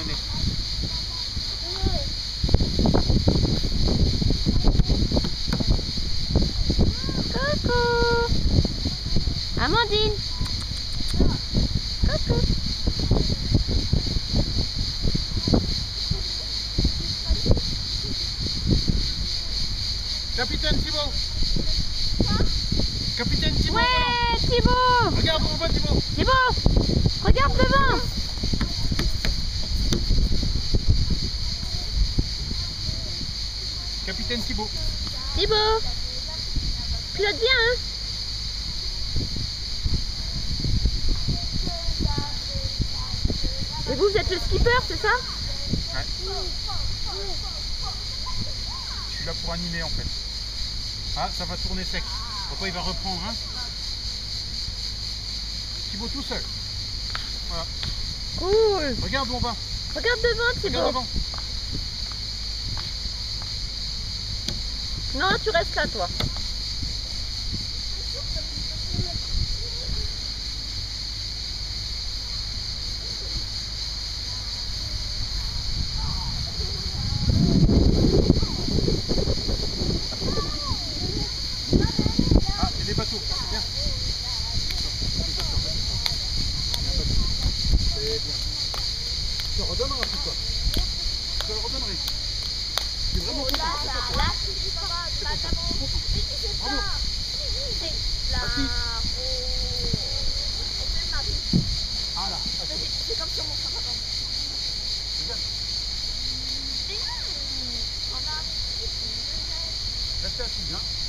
Nanette. Coucou Amandine. Coucou. Capitaine Thibaut. Capitaine Thibaut. Ouais, Thibaut. Regarde où on va, Thibaut. Thibaut, regarde devant. Capitaine Thibaut. Thibaut, pilote bien, hein. Et vous êtes le skipper, c'est ça? Ouais. Je suis là pour animer en fait. Ah, ça va tourner sec. Pourquoi il va reprendre, hein? Thibaut tout seul. Voilà. Cool. Regarde où on va. Regarde devant, Thibaut. Regarde devant. Non, tu restes là, toi. Ah, et les bateaux. Viens. C'est bien. Je te redonnerai tout ça. Je te le redonnerai. Je suis vraiment content. Ah là. C'est comme sur mon frère. Restez assis, hein.